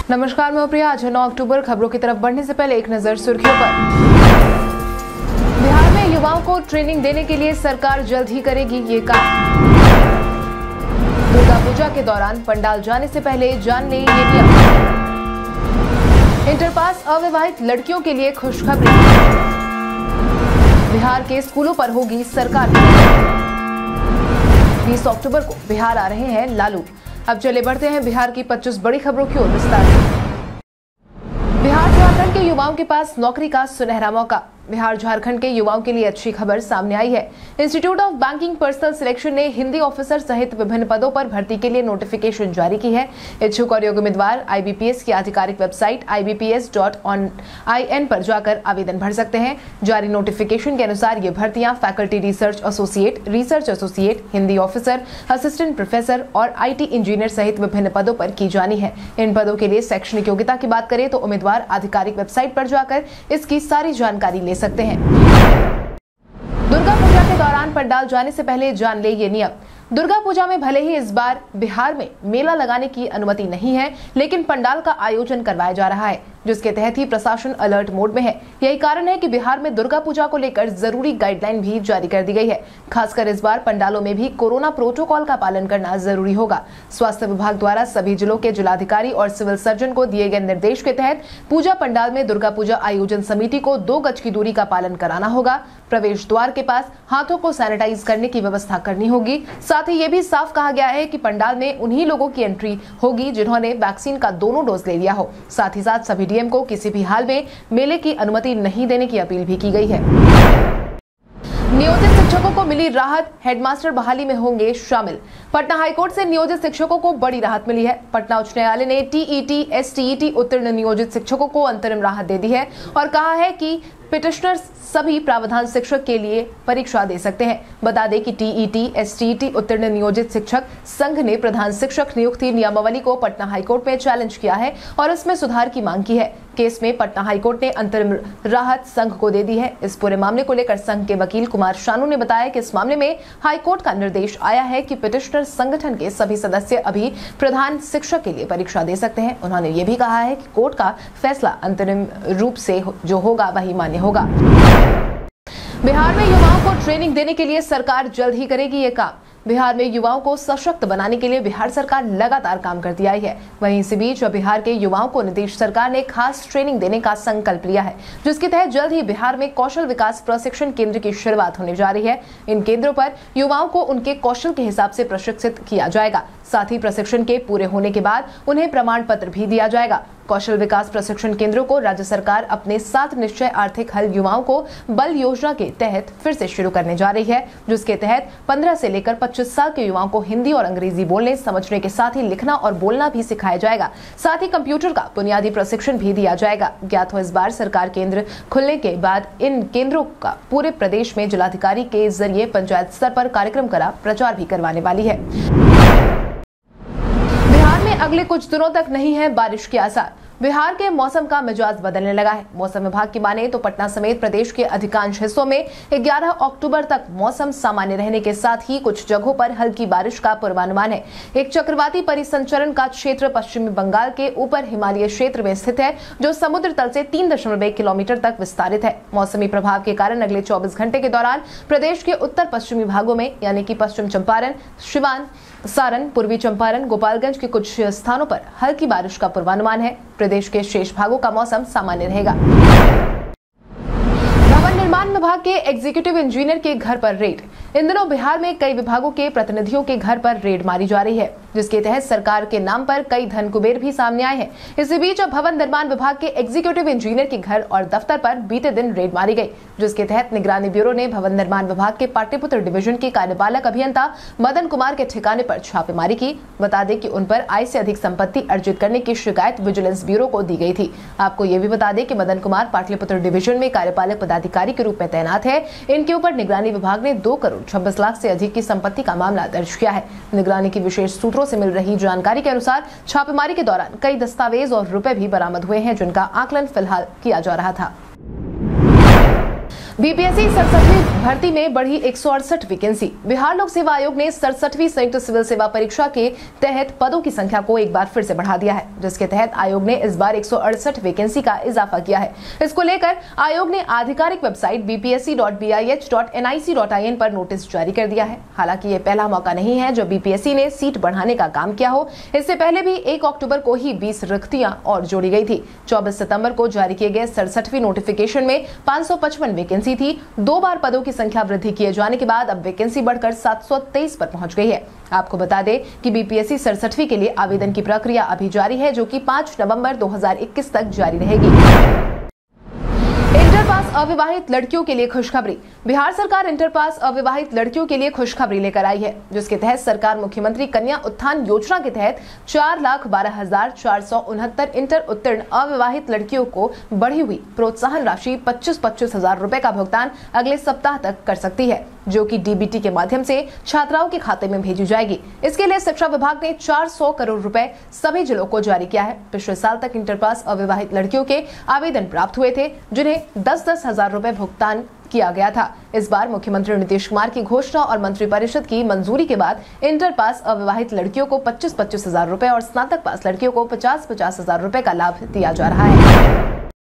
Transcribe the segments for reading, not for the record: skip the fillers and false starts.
नमस्कार, मैं प्रिया। आज 9 अक्टूबर। खबरों की तरफ बढ़ने से पहले एक नजर सुर्खियों पर। बिहार में युवाओं को ट्रेनिंग देने के लिए सरकार जल्द ही करेगी ये काम। दुर्गा पूजा के दौरान पंडाल जाने से पहले जान लें ये नियम। इंटर पास अविवाहित लड़कियों के लिए खुशखबरी। बिहार के स्कूलों पर होगी सरकार। 20 अक्टूबर को बिहार आ रहे हैं लालू। अब चले बढ़ते हैं बिहार की 25 बड़ी खबरों की ओर विस्तार से। बिहार झारखंड के युवाओं के पास नौकरी का सुनहरा मौका। बिहार झारखंड के युवाओं के लिए अच्छी खबर सामने आई है। Institute of banking personnel selection ने हिंदी ऑफिसर सहित विभिन्न पदों पर भर्ती के लिए नोटिफिकेशन जारी की है। इच्छुक और योग्य उम्मीदवार IBPS की आधिकारिक वेबसाइट ibps.in पर जाकर आवेदन भर सकते हैं। जारी नोटिफिकेशन के अनुसार ये भर्तियां faculty research associate, Hindi officer, assistant professor और IT इंजीनियर सहित विभिन्न पदों पर की जानी है। इन पदों के लिए शैक्षणिक योग्यता की बात करें तो उम्मीदवार आधिकारिक वेबसाइट पर जाकर इसकी सारी जानकारी ले सकते हैं। दुर्गा पूजा के दौरान पंडाल जाने से पहले जान ले ये नियम। दुर्गा पूजा में भले ही इस बार बिहार में मेला लगाने की अनुमति नहीं है, लेकिन पंडाल का आयोजन करवाया जा रहा है, जिसके तहत ही प्रशासन अलर्ट मोड में है। यही कारण है कि बिहार में दुर्गा पूजा को लेकर जरूरी गाइडलाइन भी जारी कर दी गई है। खासकर इस बार पंडालों में भी कोरोना प्रोटोकॉल का पालन करना जरूरी होगा। स्वास्थ्य विभाग द्वारा सभी जिलों के जिलाधिकारी और सिविल सर्जन को दिए गए निर्देश के तहत पूजा पंडाल में दुर्गा पूजा आयोजन समिति को 2 गज की दूरी का पालन कराना होगा। प्रवेश द्वार के पास हाथों को सैनिटाइज करने की व्यवस्था करनी होगी। साथ ही ये भी साफ कहा गया है कि पंडाल में उन्हीं लोगों की एंट्री होगी जिन्होंने वैक्सीन का दोनों डोज ले लिया हो। साथ ही साथ सभी डीएम को किसी भी हाल में मेले की अनुमति नहीं देने की अपील भी की गई है। नियोजित शिक्षकों को मिली राहत, हेडमास्टर बहाली में होंगे शामिल। पटना हाईकोर्ट से नियोजित शिक्षकों को बड़ी राहत मिली है। पटना उच्च न्यायालय ने TET STET उत्तीर्ण नियोजित शिक्षकों को अंतरिम राहत दे दी है और कहा है कि पिटिशनर्स सभी प्रावधान शिक्षक के लिए परीक्षा दे सकते हैं। बता दें कि TET STET उत्तीर्ण नियोजित शिक्षक संघ ने प्रधान शिक्षक नियुक्ति नियमावली को पटना हाईकोर्ट में चैलेंज किया है और इसमें सुधार की मांग की है। केस में पटना हाईकोर्ट ने अंतरिम राहत संघ को दे दी है। इस पूरे मामले को लेकर संघ के वकील कुमार शानू ने बताया कि इस मामले में हाईकोर्ट का निर्देश आया है कि पिटिशनर संगठन के सभी सदस्य अभी प्रधान शिक्षक के लिए परीक्षा दे सकते हैं। उन्होंने ये भी कहा है कि कोर्ट का फैसला अंतरिम रूप से जो होगा वही मान्य होगा। बिहार में युवाओं को ट्रेनिंग देने के लिए सरकार जल्द ही करेगी ये काम। बिहार में युवाओं को सशक्त बनाने के लिए बिहार सरकार लगातार काम करती आई है। वहीं इसी बीच बिहार के युवाओं को नीतीश सरकार ने खास ट्रेनिंग देने का संकल्प लिया है, जिसके तहत जल्द ही बिहार में कौशल विकास प्रशिक्षण केंद्र की शुरुआत होने जा रही है। इन केंद्रों पर युवाओं को उनके कौशल के हिसाब से प्रशिक्षित किया जाएगा। साथ ही प्रशिक्षण के पूरे होने के बाद उन्हें प्रमाण पत्र भी दिया जाएगा। कौशल विकास प्रशिक्षण केंद्रों को राज्य सरकार अपने 7 निश्चय आर्थिक हल युवाओं को बल योजना के तहत फिर से शुरू करने जा रही है, जिसके तहत 15 से लेकर 25 साल के युवाओं को हिंदी और अंग्रेजी बोलने समझने के साथ ही लिखना और बोलना भी सिखाया जाएगा। साथ ही कंप्यूटर का बुनियादी प्रशिक्षण भी दिया जाएगा। ज्ञात हो इस बार सरकार केंद्र खुलने के बाद इन केंद्रों का पूरे प्रदेश में जिलाधिकारी के जरिए पंचायत स्तर पर कार्यक्रम करा प्रचार भी करवाने वाली है। बिहार में अगले कुछ दिनों तक नहीं है बारिश के आसार। बिहार के मौसम का मिजाज बदलने लगा है। मौसम विभाग की माने तो पटना समेत प्रदेश के अधिकांश हिस्सों में 11 अक्टूबर तक मौसम सामान्य रहने के साथ ही कुछ जगहों पर हल्की बारिश का पूर्वानुमान है। एक चक्रवाती परिसंचरण का क्षेत्र पश्चिमी बंगाल के ऊपर हिमालय क्षेत्र में स्थित है, जो समुद्र तल से 3.1 किलोमीटर तक विस्तारित है। मौसमी प्रभाव के कारण अगले 24 घंटे के दौरान प्रदेश के उत्तर पश्चिमी भागों में यानी कि पश्चिम चंपारण, सिवान, सारण, पूर्वी चंपारण, गोपालगंज के कुछ स्थानों पर हल्की बारिश का पूर्वानुमान है। प्रदेश के शेष भागों का मौसम सामान्य रहेगा। भवन निर्माण विभाग के एग्जीक्यूटिव इंजीनियर के घर पर रेड। इन दिनों बिहार में कई विभागों के प्रतिनिधियों के घर पर रेड मारी जा रही है, जिसके तहत सरकार के नाम पर कई धन कुबेर भी सामने आए हैं। इसी बीच अब भवन निर्माण विभाग के एग्जीक्यूटिव इंजीनियर के घर और दफ्तर पर बीते दिन रेड मारी गई, जिसके तहत निगरानी ब्यूरो ने भवन निर्माण विभाग के पाटलिपुत्र डिवीजन के कार्यपालक अभियंता मदन कुमार के ठिकाने पर छापेमारी की। बता दें कि उन पर आय से अधिक संपत्ति अर्जित करने की शिकायत विजिलेंस ब्यूरो को दी गई थी। आपको ये भी बता दें कि मदन कुमार पाटलिपुत्र डिवीजन में कार्यपालक पदाधिकारी के रूप में तैनात है। इनके ऊपर निगरानी विभाग ने 2 करोड़ 26 लाख से अधिक की संपत्ति का मामला दर्ज किया है। निगरानी की विशेष सूत्रों से मिल रही जानकारी के अनुसार छापेमारी के दौरान कई दस्तावेज और रुपए भी बरामद हुए हैं, जिनका आकलन फिलहाल किया जा रहा था। बीपीएससी 67वीं भर्ती में बढ़ी 168 वैकेंसी। बिहार लोक सेवा आयोग ने 67वीं संयुक्त सिविल सेवा परीक्षा के तहत पदों की संख्या को एक बार फिर से बढ़ा दिया है, जिसके तहत आयोग ने इस बार 168 वैकेंसी का इजाफा किया है। इसको लेकर आयोग ने आधिकारिक वेबसाइट bpsc.bih.nic.in पर नोटिस जारी कर दिया है। हालांकि ये पहला मौका नहीं है जब बीपीएससी ने सीट बढ़ाने का काम किया हो। इससे पहले भी 1 अक्टूबर को ही 20 रिक्तियां और जोड़ी गई थी। 24 सितंबर को जारी किए गए 67वीं नोटिफिकेशन में 555 वैकेंसी थी। 2 बार पदों की संख्या वृद्धि किए जाने के बाद अब वैकेंसी बढ़कर 723 पर पहुंच गई है। आपको बता दें कि बीपीएससी 67वीं के लिए आवेदन की प्रक्रिया अभी जारी है, जो कि 5 नवंबर 2021 तक जारी रहेगी। इंटर पास अविवाहित लड़कियों के लिए खुशखबरी। बिहार सरकार इंटर पास अविवाहित लड़कियों के लिए खुशखबरी लेकर आई है, जिसके तहत सरकार मुख्यमंत्री कन्या उत्थान योजना के तहत 4,12,469 इंटर उत्तीर्ण अविवाहित लड़कियों को बढ़ी हुई प्रोत्साहन राशि 25-25 हजार रुपए का भुगतान अगले सप्ताह तक कर सकती है, जो कि डीबीटी के माध्यम से छात्राओं के खाते में भेजी जाएगी। इसके लिए शिक्षा विभाग ने 400 करोड़ रुपए सभी जिलों को जारी किया है। पिछले साल तक इंटर पास अविवाहित लड़कियों के आवेदन प्राप्त हुए थे, जिन्हें 10-10 हजार रुपए भुगतान किया गया था। इस बार मुख्यमंत्री नीतीश कुमार की घोषणा और मंत्रिपरिषद की मंजूरी के बाद इंटर पास अविवाहित लड़कियों को 25-25 हजार रुपए और स्नातक पास लड़कियों को 50-50 हजार रुपए का लाभ दिया जा रहा है।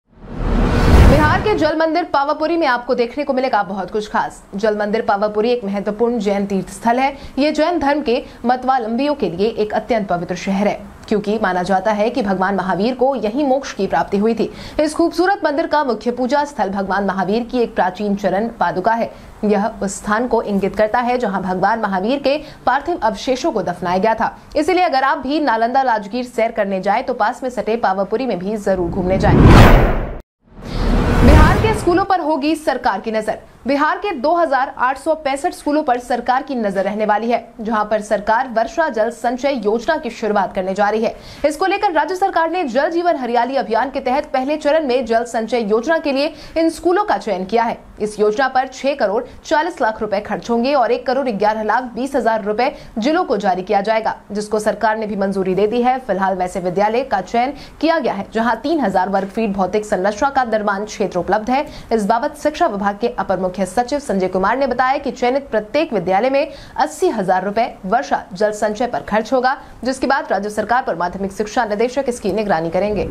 बिहार के जल मंदिर पावापुरी में आपको देखने को मिलेगा बहुत कुछ खास। जल मंदिर पावापुरी एक महत्वपूर्ण जैन तीर्थ स्थल है। ये जैन धर्म के मतवालंबियों के लिए एक अत्यंत पवित्र शहर है, क्योंकि माना जाता है कि भगवान महावीर को यही मोक्ष की प्राप्ति हुई थी। इस खूबसूरत मंदिर का मुख्य पूजा स्थल भगवान महावीर की एक प्राचीन चरण पादुका है। यह उस स्थान को इंगित करता है जहां भगवान महावीर के पार्थिव अवशेषों को दफनाया गया था। इसलिए अगर आप भी नालंदा राजगीर सैर करने जाए तो पास में सटे पावापुरी में भी जरूर घूमने जाए। बिहार के स्कूलों पर होगी सरकार की नजर। बिहार के 2,865 स्कूलों पर सरकार की नजर रहने वाली है, जहां पर सरकार वर्षा जल संचय योजना की शुरुआत करने जा रही है। इसको लेकर राज्य सरकार ने जल जीवन हरियाली अभियान के तहत पहले चरण में जल संचय योजना के लिए इन स्कूलों का चयन किया है। इस योजना पर 6 करोड़ 40 लाख रुपए खर्च होंगे और 1 करोड़ 11 लाख 20 हजार रुपए जिलों को जारी किया जाएगा, जिसको सरकार ने भी मंजूरी दे दी है। फिलहाल वैसे विद्यालय का चयन किया गया है जहाँ 3000 वर्ग फीट भौतिक संरचना का निर्माण क्षेत्र उपलब्ध है। इस बाबत शिक्षा विभाग के अपर मुख्य सचिव संजय कुमार ने बताया कि चयनित प्रत्येक विद्यालय में 80,000 रुपए वर्षा जल संचय पर खर्च होगा, जिसके बाद राज्य सरकार पर माध्यमिक शिक्षा निदेशक इसकी निगरानी करेंगे।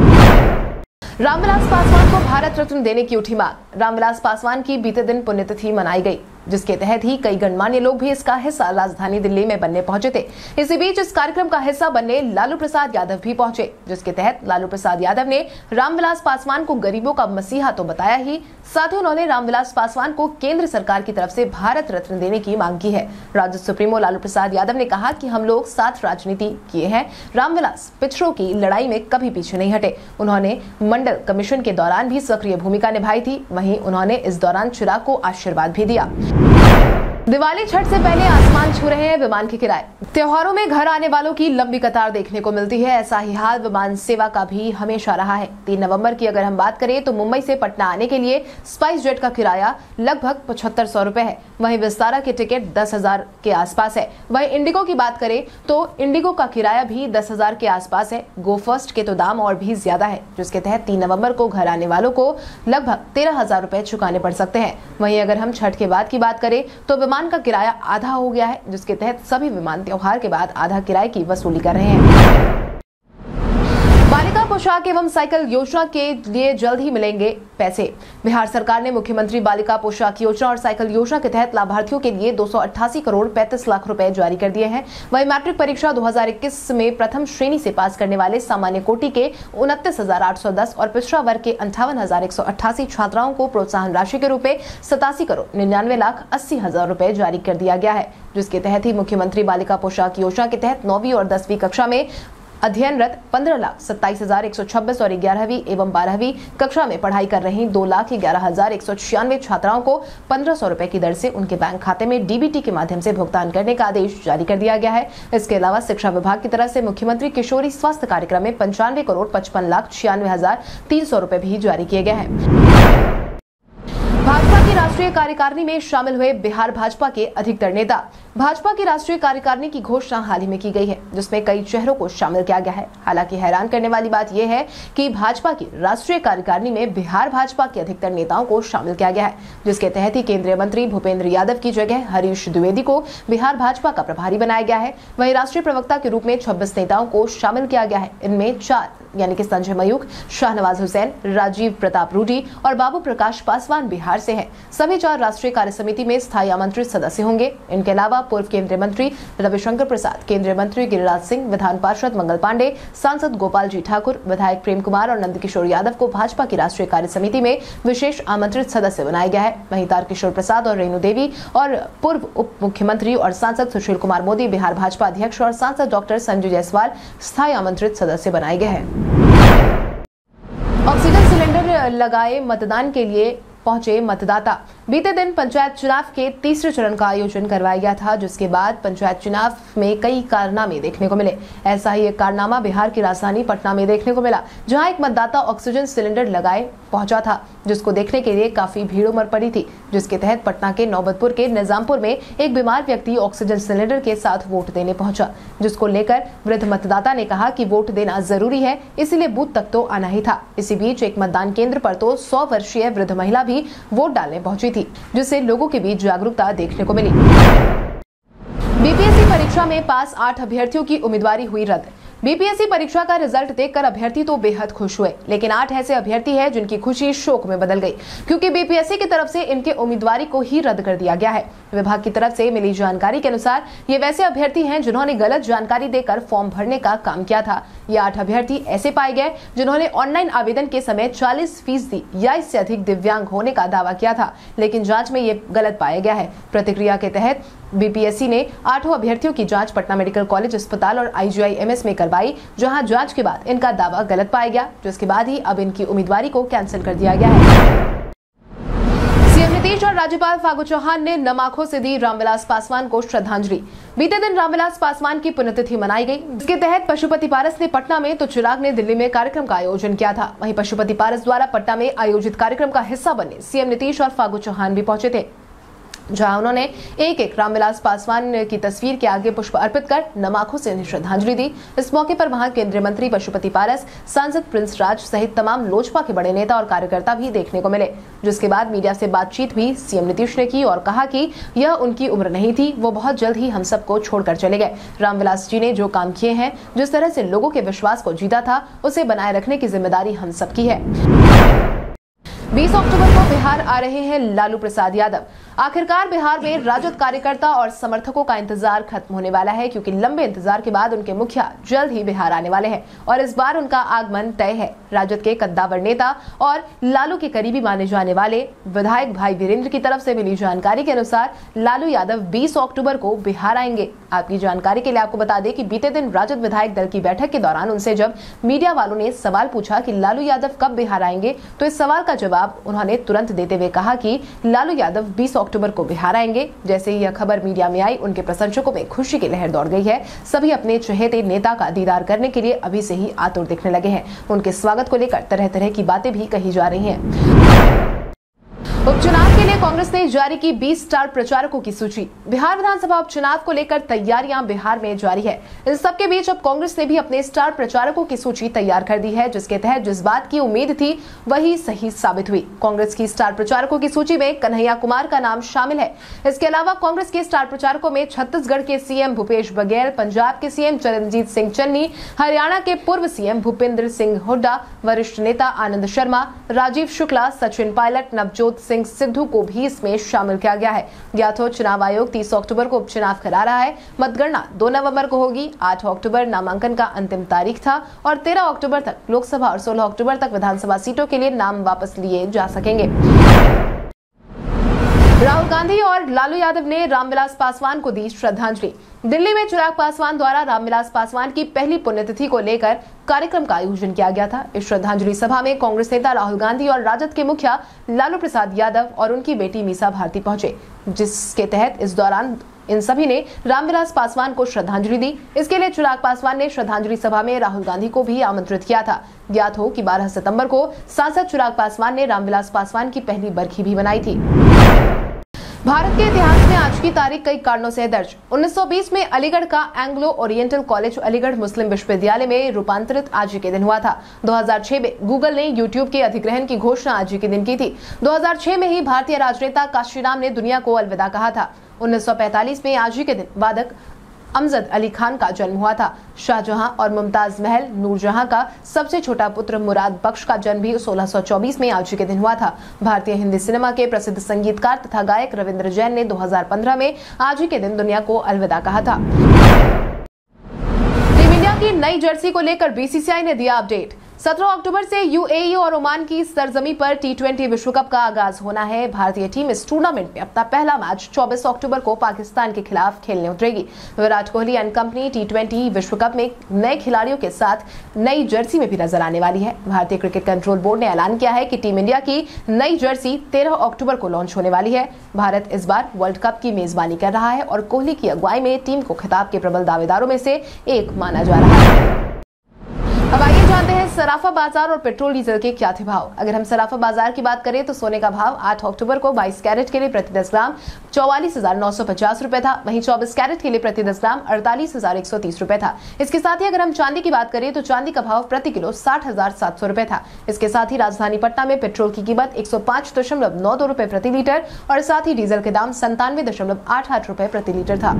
रामविलास पासवान को भारत रत्न देने की उठी मांग। रामविलास पासवान की बीते दिन पुण्यतिथि मनाई गई, जिसके तहत ही कई गणमान्य लोग भी इसका हिस्सा राजधानी दिल्ली में बनने पहुंचे थे। इसी बीच इस कार्यक्रम का हिस्सा बनने लालू प्रसाद यादव भी पहुंचे, जिसके तहत लालू प्रसाद यादव ने रामविलास पासवान को गरीबों का मसीहा तो बताया ही, साथ ही उन्होंने रामविलास पासवान को केंद्र सरकार की तरफ से भारत रत्न देने की मांग की है। राज्य सुप्रीमो लालू प्रसाद यादव ने कहा कि हम लोग साथ राजनीति किए हैं। रामविलास पिछड़ों की लड़ाई में कभी पीछे नहीं हटे। उन्होंने मंडल कमीशन के दौरान भी सक्रिय भूमिका निभाई थी। वहीं उन्होंने इस दौरान चिराग को आशीर्वाद भी दिया। दिवाली छठ से पहले आसमान छू रहे हैं विमान के किराए। त्योहारों में घर आने वालों की लंबी कतार देखने को मिलती है। ऐसा ही हाल विमान सेवा का भी हमेशा रहा है। 3 नवंबर की अगर हम बात करें तो मुंबई से पटना आने के लिए स्पाइस जेट का किराया लगभग 7500 रुपए है। वहीं विस्तारा के टिकट 10,000 के आसपास है। वहीं इंडिगो की बात करें तो इंडिगो का किराया भी 10,000 के आसपास है। गो फर्स्ट के तो दाम और भी ज्यादा है, जिसके तहत 3 नवंबर को घर आने वालों को लगभग 13,000 रुपए चुकाने पड़ सकते हैं। वहीं अगर हम छठ के बाद की बात करें तो विमान का किराया आधा हो गया है, जिसके तहत सभी विमान त्योहार के बाद आधा किराए की वसूली कर रहे हैं। बालिका पोशाक एवं साइकिल योजना के लिए जल्द ही मिलेंगे पैसे। बिहार सरकार ने मुख्यमंत्री बालिका पोशाक योजना और साइकिल योजना के तहत लाभार्थियों के लिए 288 करोड़ 35 लाख रुपए जारी कर दिए हैं। वहीं मैट्रिक परीक्षा 2021 में प्रथम श्रेणी से पास करने वाले सामान्य कोटि के 29,810 और पिछड़ा वर्ग के 58,188 छात्राओं को प्रोत्साहन राशि के रूप में 87 करोड़ 99 लाख 80 हजार रुपए जारी कर दिया गया है, जिसके तहत ही मुख्यमंत्री बालिका पोशाक योजना के तहत 9वीं और 10वीं कक्षा में अध्ययनरत 15,27,126 और 11वीं एवं 12वीं कक्षा में पढ़ाई कर रही 2,11,196 छात्राओं को 1,500 रुपए की दर से उनके बैंक खाते में डीबीटी के माध्यम से भुगतान करने का आदेश जारी कर दिया गया है। इसके अलावा शिक्षा विभाग की तरफ से मुख्यमंत्री किशोरी स्वास्थ्य कार्यक्रम में 95 करोड़ 55,96,300 रुपए भी जारी किए गए हैं। भाजपा के की राष्ट्रीय कार्यकारिणी में शामिल हुए बिहार भाजपा के अधिकतर नेता। भाजपा की राष्ट्रीय कार्यकारिणी की घोषणा हाल ही में की गई है, जिसमें कई चेहरों को शामिल किया गया है। हालांकि हैरान करने वाली बात यह है कि भाजपा की राष्ट्रीय कार्यकारिणी में बिहार भाजपा के अधिकतर नेताओं को शामिल किया गया है, जिसके तहत ही केंद्रीय मंत्री भूपेंद्र यादव की जगह हरीश द्विवेदी को बिहार भाजपा का प्रभारी बनाया गया है। वहीं राष्ट्रीय प्रवक्ता के रूप में 26 नेताओं को शामिल किया गया है। इनमें 4 यानी कि संजय मयूख, शाहनवाज हुसैन, राजीव प्रताप रूडी और बाबू प्रकाश पासवान बिहार से हैं। सभी 4 राष्ट्रीय कार्य समिति में स्थायी आमंत्रित सदस्य होंगे। इनके अलावा पूर्व केंद्रीय मंत्री रविशंकर प्रसाद, केंद्रीय मंत्री गिरिराज सिंह, विधान पार्षद मंगल पांडे, सांसद गोपाल जी ठाकुर, विधायक प्रेम कुमार और नंदकिशोर यादव को भाजपा की राष्ट्रीय कार्य समिति में विशेष आमंत्रित सदस्य बनाया गया है। वहीं तारकिशोर प्रसाद और रेणु देवी और पूर्व उप मुख्यमंत्री और सांसद सुशील कुमार मोदी बिहार भाजपा अध्यक्ष और सांसद डॉक्टर संजय जायसवाल स्थायी आमंत्रित सदस्य बनाए गए हैं। ऑक्सीजन सिलेंडर लगाए मतदान के लिए पहुंचे मतदाता। बीते दिन पंचायत चुनाव के तीसरे चरण का आयोजन करवाया गया था, जिसके बाद पंचायत चुनाव में कई कारनामे देखने को मिले। ऐसा ही एक कारनामा बिहार की राजधानी पटना में देखने को मिला, जहां एक मतदाता ऑक्सीजन सिलेंडर लगाए पहुंचा था, जिसको देखने के लिए काफी भीड़ उमड़ पड़ी थी। जिसके तहत पटना के नौबतपुर के निजामपुर में एक बीमार व्यक्ति ऑक्सीजन सिलेंडर के साथ वोट देने पहुंचा, जिसको लेकर वृद्ध मतदाता ने कहा कि वोट देना जरूरी है, इसीलिए बूथ तक तो आना ही था। इसी बीच एक मतदान केंद्र पर तो 100 वर्षीय वृद्ध महिला भी वोट डालने पहुंची थी, जिससे लोगों के बीच जागरूकता देखने को मिली। बीपीएससी परीक्षा में पास 8 अभ्यर्थियों की उम्मीदवारी हुई रद्द। बीपीएससी परीक्षा का रिजल्ट देखकर अभ्यर्थी तो बेहद खुश हुए, लेकिन 8 ऐसे अभ्यर्थी हैं जिनकी खुशी शोक में बदल गई, क्योंकि बीपीएससी की तरफ से इनके उम्मीदवारी को ही रद्द कर दिया गया है। विभाग की तरफ से मिली जानकारी के अनुसार ये वैसे अभ्यर्थी हैं जिन्होंने गलत जानकारी देकर फॉर्म भरने का काम किया था। ये 8 अभ्यर्थी ऐसे पाए गए जिन्होंने ऑनलाइन आवेदन के समय 40% या इससे अधिक दिव्यांग होने का दावा किया था, लेकिन जाँच में ये गलत पाया गया है। प्रतिक्रिया के तहत बीपीएससी ने 8 अभ्यर्थियों की जांच पटना मेडिकल कॉलेज अस्पताल और IGIMS में करवाई, जहां जांच के बाद इनका दावा गलत पाया गया, जिसके बाद ही अब इनकी उम्मीदवारी को कैंसिल कर दिया गया है। सीएम नीतीश और राज्यपाल फागू चौहान ने नम आंखों से दी रामविलास पासवान को श्रद्धांजलि। बीते दिन रामविलास पासवान की पुण्यतिथि मनाई गई। इसके तहत पशुपति पारस ने पटना में तो चिराग ने दिल्ली में कार्यक्रम का आयोजन किया था। वहीं पशुपति पारस द्वारा पटना में आयोजित कार्यक्रम का हिस्सा बनने सीएम नीतीश और फागू चौहान भी पहुंचे थे, जहां उन्होंने एक रामविलास पासवान की तस्वीर के आगे पुष्प अर्पित कर नम आंखों से उन्हें श्रद्धांजलि दी। इस मौके पर वहां केंद्रीय मंत्री पशुपति पारस, सांसद प्रिंस राज सहित तमाम लोजपा के बड़े नेता और कार्यकर्ता भी देखने को मिले। जिसके बाद मीडिया से बातचीत भी सीएम नीतीश ने की और कहा कि यह उनकी उम्र नहीं थी, वो बहुत जल्द ही हम सबको छोड़कर चले गए। रामविलास जी ने जो काम किए हैं, जिस तरह से लोगों के विश्वास को जीता था, उसे बनाए रखने की जिम्मेदारी हम सबकी है। 20 अक्टूबर को बिहार आ रहे हैं लालू प्रसाद यादव। आखिरकार बिहार में राजद कार्यकर्ता और समर्थकों का इंतजार खत्म होने वाला है, क्योंकि लंबे इंतजार के बाद उनके मुखिया जल्द ही बिहार आने वाले हैं और इस बार उनका आगमन तय है। राजद के कद्दावर नेता और लालू के करीबी माने जाने वाले विधायक भाई वीरेंद्र की तरफ से मिली जानकारी के अनुसार लालू यादव 20 अक्टूबर को बिहार आएंगे। आपकी जानकारी के लिए आपको बता दें कि बीते दिन राजद विधायक दल की बैठक के दौरान उनसे जब मीडिया वालों ने सवाल पूछा कि लालू यादव कब बिहार आएंगे, तो इस सवाल का जवाब उन्होंने तुरंत देते हुए कहा कि लालू यादव 20 अक्टूबर को बिहार आएंगे। जैसे ही यह खबर मीडिया में आई, उनके प्रशंसकों में खुशी की लहर दौड़ गई है। सभी अपने चहेते नेता का दीदार करने के लिए अभी से ही आतुर दिखने लगे हैं। उनके स्वागत को लेकर तरह तरह की बातें भी कही जा रही हैं। उपचुनाव के लिए कांग्रेस ने जारी की 20 स्टार प्रचारकों की सूची। बिहार विधानसभा उपचुनाव को लेकर तैयारियां बिहार में जारी है। इन सबके बीच अब कांग्रेस ने भी अपने स्टार प्रचारकों की सूची तैयार कर दी है, जिसके तहत जिस बात की उम्मीद थी वही सही साबित हुई। कांग्रेस की स्टार प्रचारकों की सूची में कन्हैया कुमार का नाम शामिल है। इसके अलावा कांग्रेस के स्टार प्रचारकों में छत्तीसगढ़ के सीएम भूपेश बघेल, पंजाब के सीएम चरणजीत सिंह चन्नी, हरियाणा के पूर्व सीएम भूपेंद्र सिंह हुड्डा, वरिष्ठ नेता आनंद शर्मा, राजीव शुक्ला, सचिन पायलट, नवजोत सिंह सिद्धू को भी इसमें शामिल किया गया है। ज्ञात हो, चुनाव आयोग 30 अक्टूबर को उपचुनाव करा रहा है। मतगणना 2 नवंबर को होगी। 8 अक्टूबर नामांकन का अंतिम तारीख था और 13 अक्टूबर तक लोकसभा और 16 अक्टूबर तक विधानसभा सीटों के लिए नाम वापस लिए जा सकेंगे। राहुल गांधी और लालू यादव ने रामविलास पासवान को दी श्रद्धांजलि। दिल्ली में चिराग पासवान द्वारा रामविलास पासवान की पहली पुण्यतिथि को लेकर कार्यक्रम का आयोजन किया गया था। इस श्रद्धांजलि सभा में कांग्रेस नेता राहुल गांधी और राजद के मुखिया लालू प्रसाद यादव और उनकी बेटी मीसा भारती पहुंचे, जिसके तहत इस दौरान इन सभी ने रामविलास पासवान को श्रद्धांजलि दी। इसके लिए चिराग पासवान ने श्रद्धांजलि सभा में राहुल गांधी को भी आमंत्रित किया था। ज्ञात हो कि 12 सितंबर को सांसद चिराग पासवान ने रामविलास पासवान की पहली बरखी भी मनाई थी। भारत के इतिहास में आज की तारीख कई कारणों से दर्ज। 1920 में अलीगढ़ का Anglo Oriental college Aligarh Muslim विश्वविद्यालय में रूपांतरित आज ही के दिन हुआ था। 2006 में गूगल ने यूट्यूब के अधिग्रहण की घोषणा आज ही के दिन की थी। 2006 में ही भारतीय राजनेता काशीराम ने दुनिया को अलविदा कहा था। 1945 में आज ही के दिन वादक अमजद अली खान का जन्म हुआ था। शाहजहां और मुमताज महल नूरजहां का सबसे छोटा पुत्र मुराद बख्श का जन्म भी 1624 में आज के दिन हुआ था। भारतीय हिंदी सिनेमा के प्रसिद्ध संगीतकार तथा गायक रविंद्र जैन ने 2015 में आज के दिन दुनिया को अलविदा कहा था। टीम इंडिया की नई जर्सी को लेकर बीसीसीआई ने दिया अपडेट। 17 अक्टूबर से यूएई और ओमान की सरजमी पर टी20 विश्व कप का आगाज होना है। भारतीय टीम इस टूर्नामेंट में अपना पहला मैच 24 अक्टूबर को पाकिस्तान के खिलाफ खेलने उतरेगी। विराट कोहली एंड कंपनी टी20 विश्व कप में नए खिलाड़ियों के साथ नई जर्सी में भी नजर आने वाली है। भारतीय क्रिकेट कंट्रोल बोर्ड ने ऐलान किया है कि टीम इंडिया की नई जर्सी 13 अक्टूबर को लॉन्च होने वाली है। भारत इस बार वर्ल्ड कप की मेजबानी कर रहा है और कोहली की अगुवाई में टीम को खिताब के प्रबल दावेदारों में से एक माना जा रहा है। अब आइए जानते हैं सराफा बाजार और पेट्रोल डीजल के क्या थे भाव। अगर हम सराफा बाजार की बात करें तो सोने का भाव 8 अक्टूबर को 22 कैरेट के लिए प्रति 10 ग्राम 44,950 रुपए था। वहीं 24 कैरेट के लिए प्रति 10 ग्राम 48,130 रुपए था। इसके साथ ही अगर हम चांदी की बात करें तो चांदी का भाव प्रति किलो 60,700 रुपए था। इसके साथ ही राजधानी पटना में पेट्रोल की कीमत 105.92 रुपए प्रति लीटर और साथ ही डीजल के दाम 97.88 रुपए प्रति लीटर था।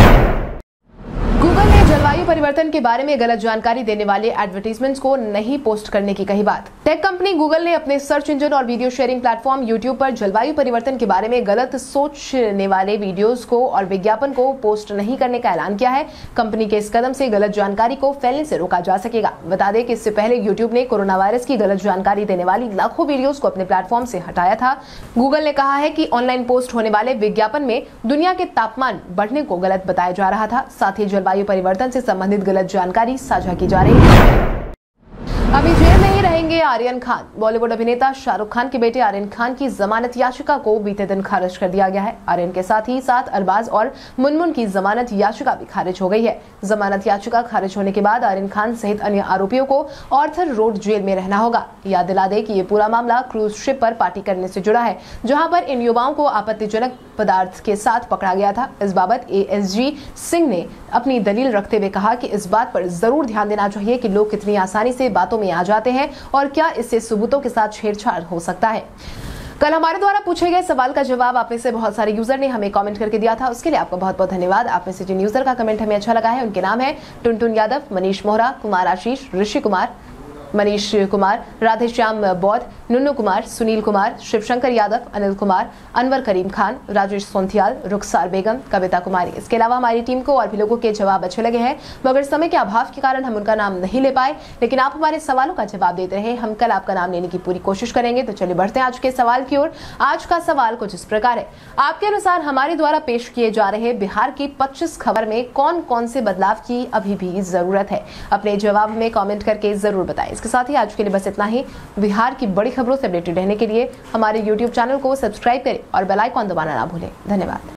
गूगल ने जलवायु परिवर्तन के बारे में गलत जानकारी देने वाले एडवर्टाइजमेंट्स को नहीं पोस्ट करने की कही बात। टेक कंपनी गूगल ने अपने सर्च इंजन और वीडियो शेयरिंग प्लेटफॉर्म यूट्यूब पर जलवायु परिवर्तन के बारे में गलत सोचने वाले वीडियोस को और विज्ञापन को पोस्ट नहीं करने का ऐलान किया है। कंपनी के इस कदम से गलत जानकारी को फैलने से रोका जा सकेगा। बता दें कि इससे पहले यूट्यूब ने कोरोना वायरस की गलत जानकारी देने वाली लाखों वीडियोस को अपने प्लेटफॉर्म से हटाया था। गूगल ने कहा है कि ऑनलाइन पोस्ट होने वाले विज्ञापन में दुनिया के तापमान बढ़ने को गलत बताया जा रहा था। साथ ही जलवायु परिवर्तन से संबंधित गलत जानकारी साझा की जा रही है। अभी जेल में ही रहेंगे आर्यन खान। बॉलीवुड अभिनेता शाहरुख खान के बेटे आर्यन खान की जमानत याचिका को बीते दिन खारिज कर दिया गया है। आर्यन के साथ ही 7 अरबाज और मुनमुन की जमानत याचिका भी खारिज हो गई है। जमानत याचिका खारिज होने के बाद आर्यन खान सहित अन्य आरोपियों को ऑर्थर रोड जेल में रहना होगा। याद दिला दे कि ये पूरा मामला क्रूज शिप पर पार्टी करने से जुड़ा है, जहां पर इन युवाओं को आपत्तिजनक पदार्थ के साथ पकड़ा गया था। इस बाबत एएसजी सिंह ने अपनी दलील रखते हुए कहा कि इस बात पर जरूर ध्यान देना चाहिए कि लोग कितनी आसानी से बातों में आ जाते हैं और क्या इससे सबूतों के साथ छेड़छाड़ हो सकता है। कल हमारे द्वारा पूछे गए सवाल का जवाब आप में से बहुत सारे यूजर ने हमें कमेंट करके दिया था। उसके लिए आपका बहुत बहुत धन्यवाद। आप में से जिन यूजर का कमेंट हमें अच्छा लगा है उनके नाम है टुनटुन यादव, मनीष मोहरा, कुमार आशीष, ऋषि कुमार, मनीष कुमार, राधेश्याम बौद्ध, नुन्नू कुमार, सुनील कुमार, शिवशंकर यादव, अनिल कुमार, अनवर करीम खान, राजेश सोंथियाल, रुखसार बेगम, कविता कुमारी। इसके अलावा हमारी टीम को और भी लोगों के जवाब अच्छे लगे हैं, मगर समय के अभाव के कारण हम उनका नाम नहीं ले पाए, लेकिन आप हमारे सवालों का जवाब देते रहे। हम कल आपका नाम लेने की पूरी कोशिश करेंगे। तो चलिए बढ़ते हैं आज के सवाल की ओर। आज का सवाल कुछ इस प्रकार है। आपके अनुसार हमारे द्वारा पेश किए जा रहे बिहार की 25 खबर में कौन कौन से बदलाव की अभी भी जरूरत है? अपने जवाब में कॉमेंट करके जरूर बताएं। इसके साथ ही आज के लिए बस इतना ही। बिहार की बड़ी खबरों से अपडेटेड रहने के लिए हमारे YouTube चैनल को सब्सक्राइब करें और बेल आइकॉन दबाना ना भूलें। धन्यवाद।